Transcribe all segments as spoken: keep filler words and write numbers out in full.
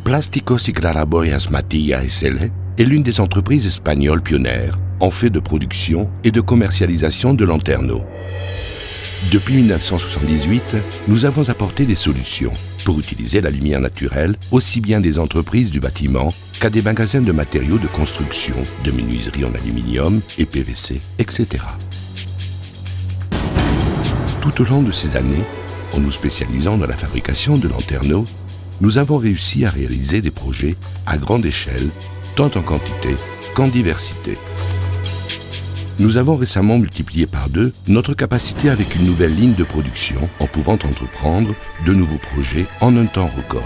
Plásticos y Claraboyas Matilla S L est l'une des entreprises espagnoles pionnières en fait de production et de commercialisation de lanterneaux. Depuis mille neuf cent soixante-dix-huit, nous avons apporté des solutions pour utiliser la lumière naturelle aussi bien des entreprises du bâtiment qu'à des magasins de matériaux de construction, de menuiserie en aluminium et P V C, et cetera. Tout au long de ces années, en nous spécialisant dans la fabrication de lanterneaux, nous avons réussi à réaliser des projets à grande échelle, tant en quantité qu'en diversité. Nous avons récemment multiplié par deux notre capacité avec une nouvelle ligne de production en pouvant entreprendre de nouveaux projets en un temps record.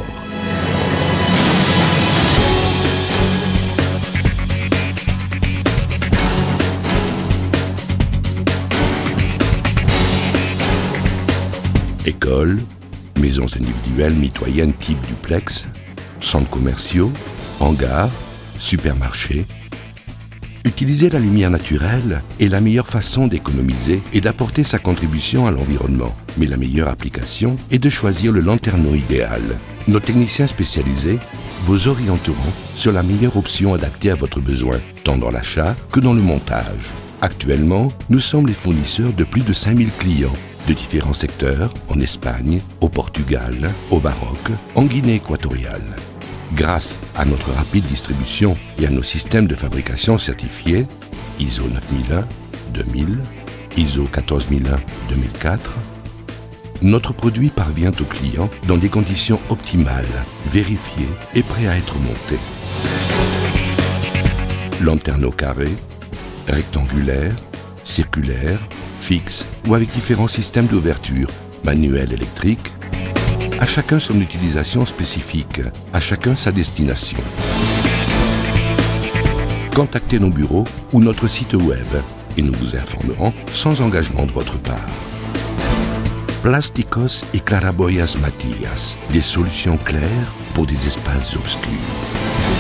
Écoles, maisons individuelles mitoyennes type duplex, centres commerciaux, hangars, supermarchés. Utiliser la lumière naturelle est la meilleure façon d'économiser et d'apporter sa contribution à l'environnement. Mais la meilleure application est de choisir le lanterneau idéal. Nos techniciens spécialisés vous orienteront sur la meilleure option adaptée à votre besoin, tant dans l'achat que dans le montage. Actuellement, nous sommes les fournisseurs de plus de cinq mille clients de différents secteurs, en Espagne, au Portugal, au Maroc, en Guinée équatoriale. Grâce à notre rapide distribution et à nos systèmes de fabrication certifiés I S O neuf mille un, deux mille, I S O quatorze mille un, deux mille quatre, notre produit parvient aux clients dans des conditions optimales, vérifiées et prêts à être montés. Lanterneaux carrés, rectangulaires, circulaires, fixes ou avec différents systèmes d'ouverture, manuels, électriques. À chacun son utilisation spécifique, à chacun sa destination. Contactez nos bureaux ou notre site web et nous vous informerons sans engagement de votre part. Plásticos y Claraboyas Matillas, des solutions claires pour des espaces obscurs.